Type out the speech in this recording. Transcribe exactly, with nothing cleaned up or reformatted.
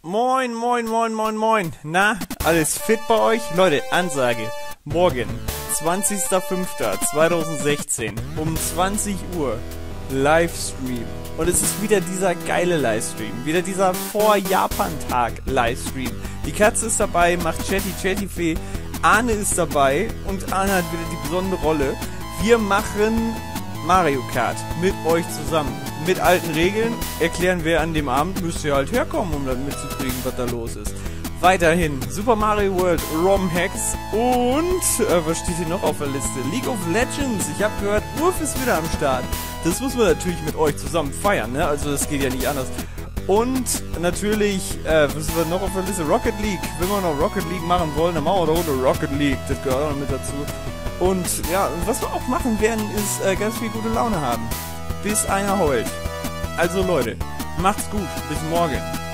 Moin, moin, moin, moin, moin. Na, alles fit bei euch? Leute, Ansage. Morgen, zwanzigster fünfter zweitausendsechzehn, um zwanzig Uhr, Livestream. Und es ist wieder dieser geile Livestream. Wieder dieser Vor-Japan-Tag-Livestream. Die Katze ist dabei, macht Chatty Chatty Fee. Arne ist dabei und Arne hat wieder die besondere Rolle. Wir machen Mario Kart mit euch zusammen. Mit alten Regeln erklären wir an dem Abend, müsst ihr halt herkommen, um dann mitzukriegen, was da los ist. Weiterhin Super Mario World ROM Hacks und, äh, was steht hier noch auf der Liste? League of Legends. Ich habe gehört, Urf ist wieder am Start. Das müssen wir natürlich mit euch zusammen feiern, ne? Also das geht ja nicht anders. Und natürlich, äh, was ist noch auf der Liste? Rocket League. Wenn wir noch Rocket League machen wollen, dann machen wir da unten Rocket League. Das gehört auch noch mit dazu. Und ja, was wir auch machen werden, ist äh, ganz viel gute Laune haben. Bis einer heult. Also Leute, macht's gut. Bis morgen.